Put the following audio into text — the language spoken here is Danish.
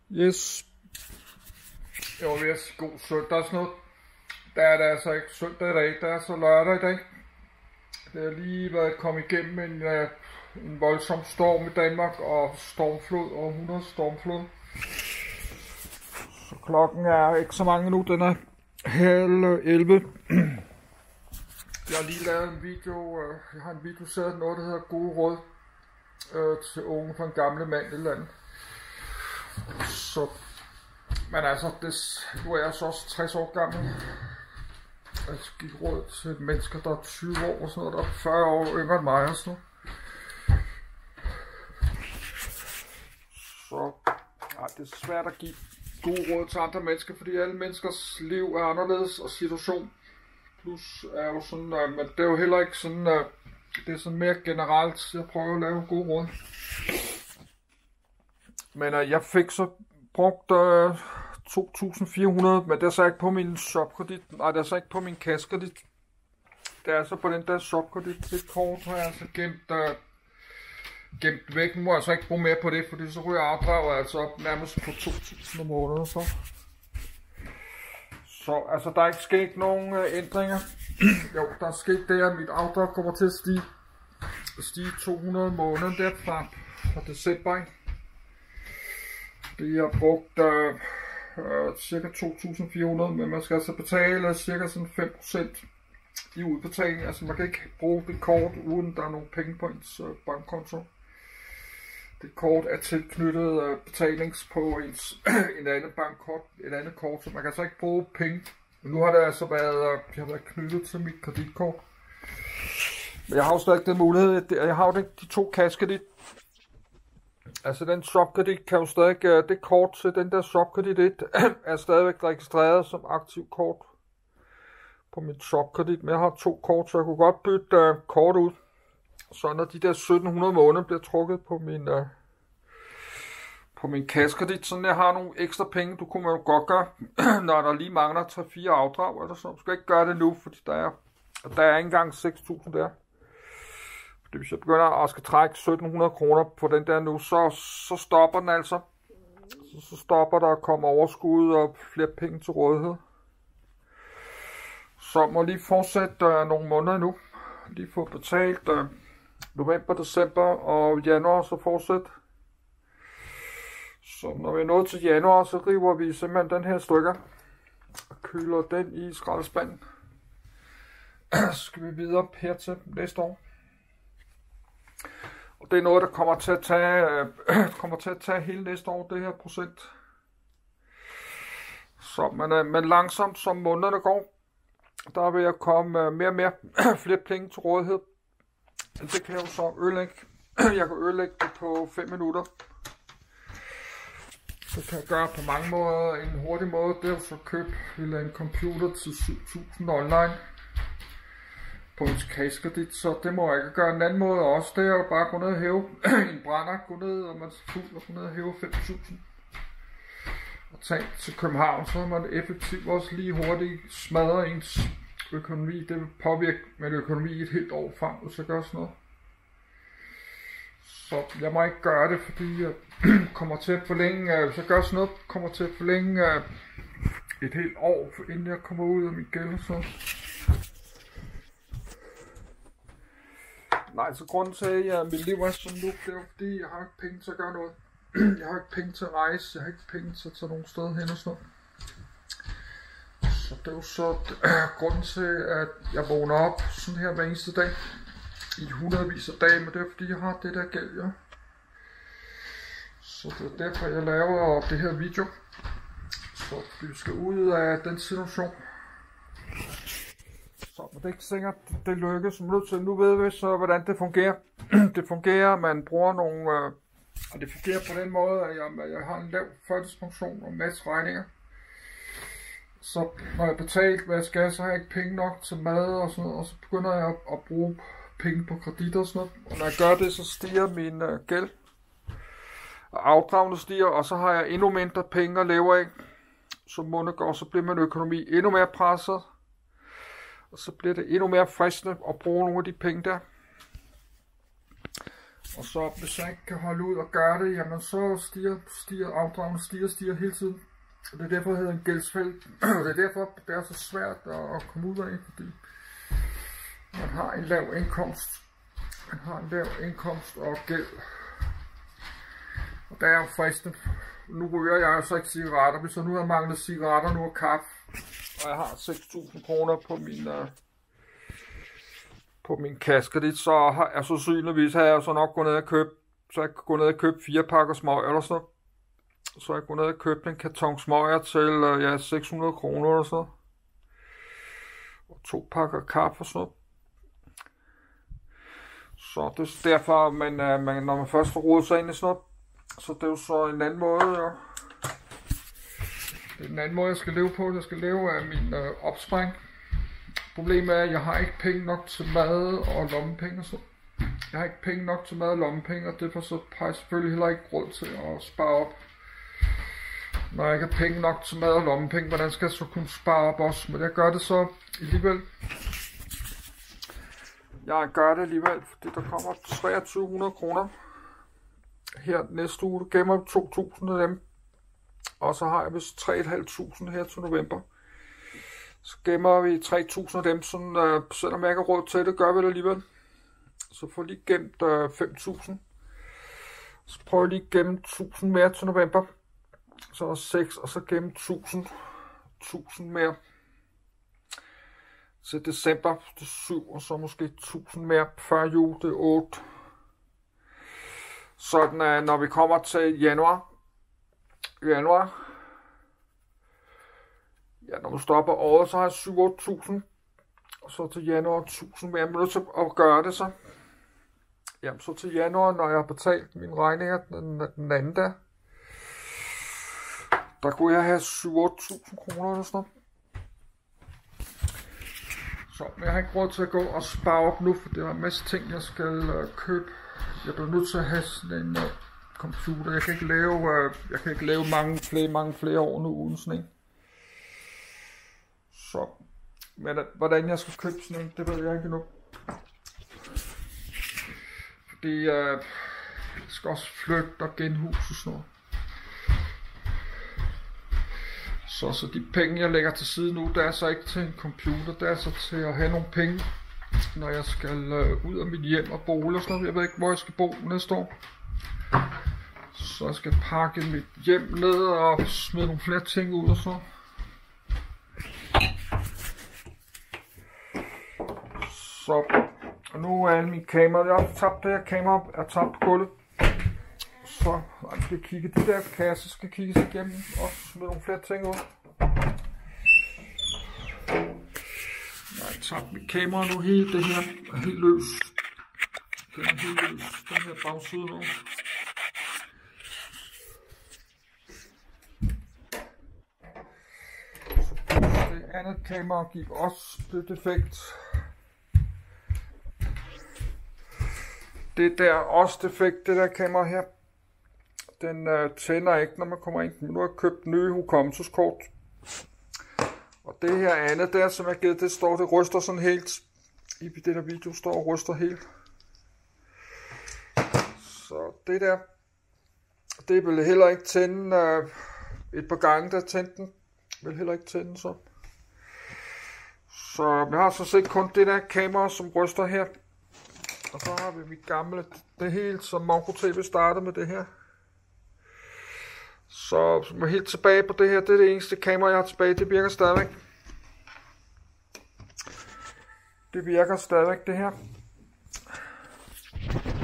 Yes. Jeg var ved at sige god søndag og sådan noget. Der er det altså ikke søndag i dag, der er så lørdag i dag. Det har lige været kommet igennem en voldsom storm i Danmark og stormflod, over 100 stormflod. Så klokken er ikke så mange nu, den er 10:30. Jeg har lige lavet en video, jeg har en video sat noget, der hedder Gode Råd til unge fra en gamle mand eller andet. Så, men altså, nu er jeg så også 60 år gammel. Jeg skal give råd til mennesker, der er 20 år og sådan noget, der er 40 år yngre end mig og sådan noget. Så det er svært at give gode råd til andre mennesker, fordi alle menneskers liv er anderledes og situation. Plus er jo sådan, men det er jo heller ikke sådan, det er sådan mere generelt, så jeg prøver at lave gode råd. Men jeg fik så brugt 2.400, men det er så ikke på min shopkredit, nej det er så ikke på min kaskredit. Det er altså på den der shopkredit, det kort har jeg altså gemt væk. Nu må jeg altså ikke bruge mere på det, fordi så ryger afdraget altså op nærmest på 2.000 om måneden. Så altså der er ikke sket nogen ændringer. Jo, der er sket det, at mit afdrag kommer til at stige 200 om måneden derfra december. Det har brugt cirka 2.400, men man skal altså betale cirka sådan 5% i udbetaling. Altså man kan ikke bruge det kort, uden der er nogle penge på ens bankkonto. Det kort er tilknyttet betalings på ens et andet bankkort, et andet kort, så man kan altså ikke bruge penge. Men nu har det altså været knyttet til mit kreditkort. Men jeg har jo stadig den mulighed, jeg har jo de to kassekredit. Altså den shopkredit kan jo stadig, det kort til den der shopkredit 1 er stadigvæk registreret som aktiv kort på mit shopkredit. Men jeg har to kort, så jeg kunne godt bytte kort ud. Så når de der 1.700 måneder bliver trukket på min kassekredit, så jeg har nogle ekstra penge, du kunne man jo godt gøre, når der lige mangler 3-4 afdrag eller så. Du skal ikke gøre det nu, fordi der er ikke engang 6.000 der. Fordi hvis jeg begynder at skal trække 1.700 kroner på den der nu, så stopper den altså. Så stopper der at komme overskud og flere penge til rådighed. Så må lige fortsætte nogle måneder nu. Lige få betalt november, december og januar, så fortsæt. Så når vi er nået til januar, så river vi simpelthen den her stykker og køler den i skraldespanden. Så skal vi videre her til næste år. Og det er noget, der kommer til at tage hele næste år, det her procent. Så men langsomt som månederne går, der vil jeg komme mere og mere flere penge til rådighed. Det kan jeg jo så ødelægge. Jeg kan ødelægge det på 5 minutter. Det kan jeg gøre på mange måder. En hurtig måde, det er jo så at købe en computer til 7.000 online på en kassekredit, så det må jeg ikke gøre. En anden måde også, det er jo bare at gå ned og hæve en brænder, gå ned og man er fuld og gå ned og hæve 5.000 og tage til København, så man effektivt også lige hurtigt smadre ens økonomi. Det vil påvirke min økonomi et helt år frem, hvis jeg gør sådan noget. Så jeg må ikke gøre det, fordi jeg kommer til at forlænge, hvis jeg gør sådan noget, kommer til at forlænge et helt år, inden jeg kommer ud af min gæld og sådan. Nej, så grunden til, at mit liv er sådan nu, det er jo fordi, jeg har ikke penge til at gøre noget. Jeg har ikke penge til at rejse, jeg har ikke penge til at tage nogen steder hen og sådan noget. Så det er jo så grunden til, at jeg vågner op sådan her hver eneste dag. I hundredvis af dage, men det er fordi, jeg har det der gæld, ja. Så det er derfor, jeg laver det her video. Så vi skal ud af den situation. Så men det er ikke sikkert, det lykkes. Nu ved vi så, hvordan det fungerer. Det fungerer, man bruger nogle... og det fungerer på den måde, at jeg har en lav førtidspension og en masse regninger. Så når jeg betaler, hvad jeg skal, så har jeg ikke penge nok til mad og sådan noget. Og så begynder jeg at bruge penge på kredit og sådan noget. Og når jeg gør det, så stiger min gæld. Og afdragene stiger, og så har jeg endnu mindre penge at leve af. Som måneder går, så bliver min økonomi endnu mere presset. Og så bliver det endnu mere fristende at bruge nogle af de penge der. Og så hvis jeg ikke kan holde ud og gøre det, jamen så stiger afdragene stiger hele tiden. Og det er derfor, det hedder en gældsfælde. Det er derfor, det er så svært at komme ud af, fordi man har en lav indkomst. Man har en lav indkomst og gæld. Og der er jo fristende. Nu ryger jeg jo så ikke cigaretter. Hvis jeg nu har manglet cigaretter nu og kaffe, og jeg har 6.000 kroner på min kaskedit, så har jeg så synligvis har jeg så nok gået ned og købt 4 pakker smøger eller sådan noget. Så jeg gået ned og købt en karton smøger til 600 kroner eller sådan. Og 2 pakker kaffe og sådan noget. Så det er derfor, når man først får rodet sig ind i sådan noget, så det er jo så en anden måde, ja. Det er en anden måde, jeg skal leve på. Jeg skal leve af min opsparing. Problemet er, at jeg har ikke penge nok til mad og lommepenge og så. Jeg har ikke penge nok til mad og lommepenge, og derfor så har jeg selvfølgelig heller ikke råd til at spare op. Når jeg ikke har penge nok til mad og lommepenge, hvordan skal jeg så kunne spare op også? Men jeg gør det så alligevel. Jeg gør det alligevel, fordi der kommer 2300 kroner her næste uge. Der gemmer 2.000 af dem. Og så har jeg vist 3.500 her til november. Så gemmer vi 3.000 af dem, sådan, selvom jeg ikke har råd til det, gør vi det alligevel. Så får jeg lige gemt 5.000. Så prøver jeg lige at gemme 1.000 mere til november. Så er der 6, og så gemme 1.000 mere til december. Det er 7, og så måske 1.000 mere før jul. Det er 8. Sådan at når vi kommer til januar, ja, når man stopper året, så har jeg 7-8.000, og så til januar 1.000 mere. Jeg er nødt til at gøre det så. Jamen så til januar, når jeg har betalt mine regninger den anden dag, der kunne jeg have 7-8.000 kroner eller sådan noget. Så men jeg har ikke råd til at gå og spare op nu, for det er en masse ting, jeg skal købe. Jeg bliver nødt til at have sådan en computer. Jeg kan ikke lave mange flere år nu uden sådan en. Så, men hvordan jeg skal købe sådan en, det ved jeg ikke endnu. Fordi jeg skal også flytte og genhuse og sådan noget. Så de penge, jeg lægger til side nu, det er så ikke til en computer, det er så til at have nogle penge, når jeg skal ud af mit hjem og bolig og sådan noget. Jeg ved ikke, hvor jeg skal bo næste år. Så jeg skal pakke mit hjem ned og smide nogle flere ting ud og sådan noget. Så, og nu er alle mine kameraer, jeg har tabt det her kamera, er tabt på gulvet. Så jeg skal kigge de der kasser, skal kigges igennem og smide nogle flere ting ud. Jeg har tabt mit kamera nu, hele det her er helt løs. Den er helt løs, den her bagside nu. Så det andet kamera gik også det defekt. Det der også defekt, det der kamera her. Den tænder ikke, når man kommer ind. Nu har jeg købt nye hukommelseskort. Og det her andet der, som jeg har givet, det ryster sådan helt. I det der video står og ryster helt. Så det der, det vil heller ikke tænde. Et par gange der tændte den, vil heller ikke tænde så. Så jeg har så set kun det der kamera, som ryster her. Og så har vi mit gamle, det hele, som Mongo TV startede med det her. Så som er helt tilbage på det her, det er det eneste kamera, jeg har tilbage. Det virker stadigvæk. Det virker stadigvæk, det her.